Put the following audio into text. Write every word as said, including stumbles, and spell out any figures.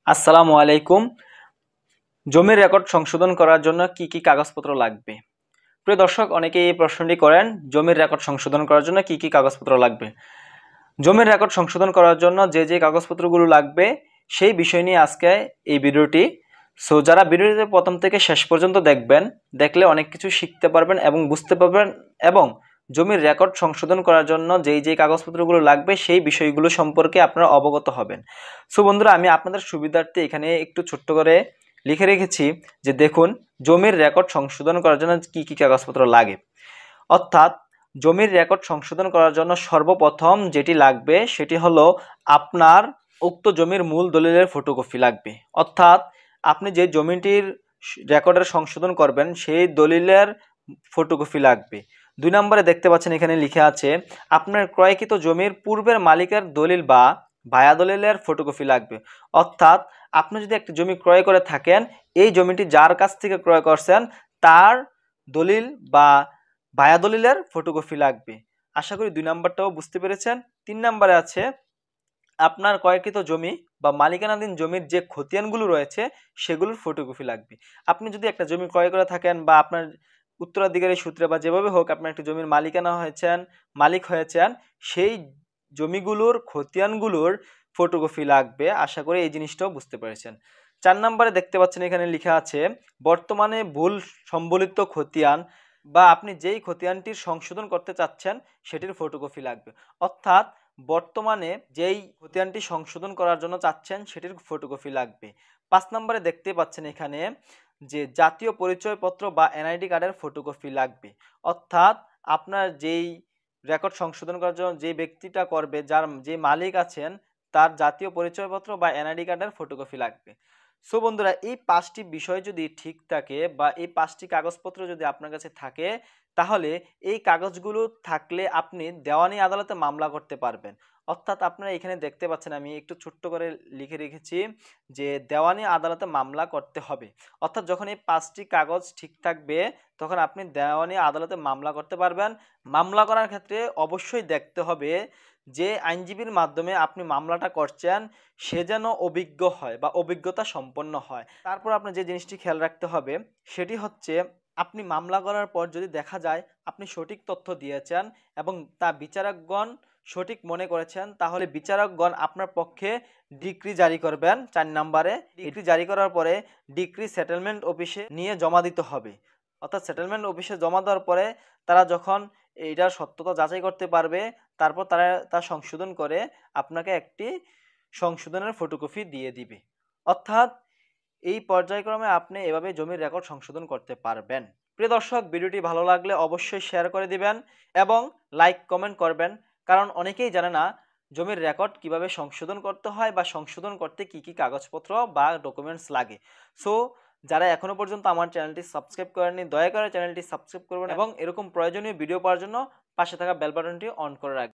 আসসালামু আলাইকুম। জমির রেকর্ড সংশোধন করার জন্য কি কি কাগজপত্র লাগবে? প্রিয় দর্শক, অনেকেই এই প্রশ্নটি করেন, জমির রেকর্ড সংশোধন করার জন্য কি কি কাগজপত্র লাগবে। জমির রেকর্ড সংশোধন করার জন্য যে যে কাগজপত্রগুলো লাগবে সেই বিষয় নিয়ে আজকে এই ভিডিওটি। সো যারা ভিডিওটি প্রথম থেকে শেষ পর্যন্ত দেখবেন, দেখলে অনেক কিছু শিখতে পারবেন এবং বুঝতে পারবেন, এবং জমির রেকর্ড সংশোধন করার জন্য যেই যেই কাগজপত্রগুলো লাগবে সেই বিষয়গুলো সম্পর্কে আপনারা অবগত হবেন। সো বন্ধুরা, আমি আপনাদের সুবিধার্থে এখানে একটু ছোট্ট করে লিখে রেখেছি যে দেখুন, জমির রেকর্ড সংশোধন করার জন্য কি কি কাগজপত্র লাগে। অর্থাৎ জমির রেকর্ড সংশোধন করার জন্য সর্বপ্রথম যেটি লাগবে সেটি হলো আপনার উক্ত জমির মূল দলিলের ফটোকপি লাগবে। অর্থাৎ আপনি যে জমিটির রেকর্ডের সংশোধন করবেন সেই দলিলের ফটোকপি লাগবে। দুই নম্বরে দেখতে পাচ্ছেন এখানে লিখে আছে আপনার ক্রয়কৃত জমির পূর্বের মালিকের দলিল বা ভায়া দলিলের ফটোকপি লাগবে। অর্থাৎ আপনি যদি একটা জমি ক্রয় করে থাকেন, এই জমিটি যার কাছ থেকে ক্রয় করছেন তার দলিল বা ভায়া দলিলের ফটোকপি লাগবে। আশা করি দুই নাম্বারটাও বুঝতে পেরেছেন। তিন নাম্বারে আছে আপনার ক্রয়কৃত জমি বা মালিকানাধীন জমির যে খতিয়ানগুলো রয়েছে সেগুলোর ফটোকপি লাগবে। আপনি যদি একটা জমি ক্রয় করে থাকেন বা আপনার উত্তরাধিকারী সূত্রে বা যেভাবে হোক আপনার একটা জমির মালিকানা হয়েছেন, মালিক হয়েছেন, সেই জমিগুলোর খতিয়ানগুলোর ফটোকপি লাগবে। আশা করি এই জিনিসটাও বুঝতে পেরেছেন। চার নম্বরে দেখতে পাচ্ছেন এখানে লেখা আছে বর্তমানে ভুল সম্বলিত খতিয়ান বা আপনি যেই খতিয়ানটির সংশোধন করতে চাচ্ছেন সেটির ফটোকপি লাগবে। অর্থাৎ বর্তমানে যেই খতিয়ানটি সংশোধন করার জন্য চাচ্ছেন সেটির ফটোকপি লাগবে। পাঁচ নম্বরে দেখতে পাচ্ছেন এখানে যে জাতীয় পরিচয়পত্র বা এনআইডি কার্ডের ফটোকপি লাগবে। অর্থাৎ আপনার যেই রেকর্ড সংশোধন করার জন্য যে ব্যক্তিটা করবে, যার যে মালিক আছেন, তার জাতীয় পরিচয়পত্র বা এনআইডি কার্ডের ফটোকপি লাগবে। সো বন্ধুরা, এই পাঁচটি বিষয় যদি ঠিক থাকে বা এই পাঁচটি কাগজপত্র যদি আপনার কাছে থাকে, তাহলে এই কাগজগুলো থাকলে আপনি দেওয়ানি আদালতে মামলা করতে পারবেন। অর্থাৎ আপনারা এখানে দেখতে পাচ্ছেন আমি একটু ছোট্ট করে লিখে রেখেছি যে দেওয়ানি আদালতে মামলা করতে হবে। অর্থাৎ যখন এই পাঁচটি কাগজ ঠিক থাকবে তখন আপনি দেওয়ানি আদালতে মামলা করতে পারবেন। মামলা করার ক্ষেত্রে অবশ্যই দেখতে হবে যে আইনজীবীর মাধ্যমে আপনি মামলাটা করছেন সে যেন অভিজ্ঞ হয় বা অভিজ্ঞতা সম্পন্ন হয়। তারপর আপনি যে জিনিসটি খেয়াল রাখতে হবে সেটি হচ্ছে আপনি মামলা করার পর যদি দেখা যায় আপনি সঠিক তথ্য দিয়েছেন এবং তা বিচারকগণ সঠিক মনে করেছেন, তাহলে বিচারকগণ আপনার পক্ষে ডিক্রি জারি করবেন। চার নম্বরে ডিক্রি জারি করার পরে ডিক্রি সেটেলমেন্ট অফিসে নিয়ে জমা দিতে হবে। অর্থাৎ সেটেলমেন্ট অফিসে জমা দেওয়ার পরে তারা যখন এইটার সত্যতা যাচাই করতে পারবে, তারপর তারা তা সংশোধন করে আপনাকে একটি সংশোধনের ফটোকপি দিয়ে দিবে। অর্থাৎ এই পর্যায়ক্রমে আপনি এভাবে জমির রেকর্ড সংশোধন করতে পারবেন। প্রিয় দর্শক, ভিডিওটি ভালো লাগলে অবশ্যই শেয়ার করে দিবেন এবং লাইক কমেন্ট করবেন, কারণ অনেকেই জানে না জমির রেকর্ড কিভাবে সংশোধন করতে হয় বা সংশোধন করতে কি কি কাগজপত্র বা ডকুমেন্টস লাগে। সো যারা এখনো পর্যন্ত আমার চ্যানেলটি সাবস্ক্রাইব করেননি, দয়া করে চ্যানেলটি সাবস্ক্রাইব করবেন এবং এরকম প্রয়োজনীয় ভিডিও পাওয়ার জন্য পাশে থাকা বেল বাটনটি অন করে রাখবেন।